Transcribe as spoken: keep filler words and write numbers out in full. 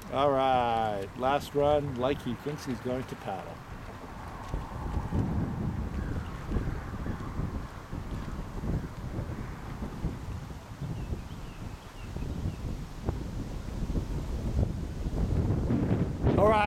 All right, last run like he thinks he's going to paddle.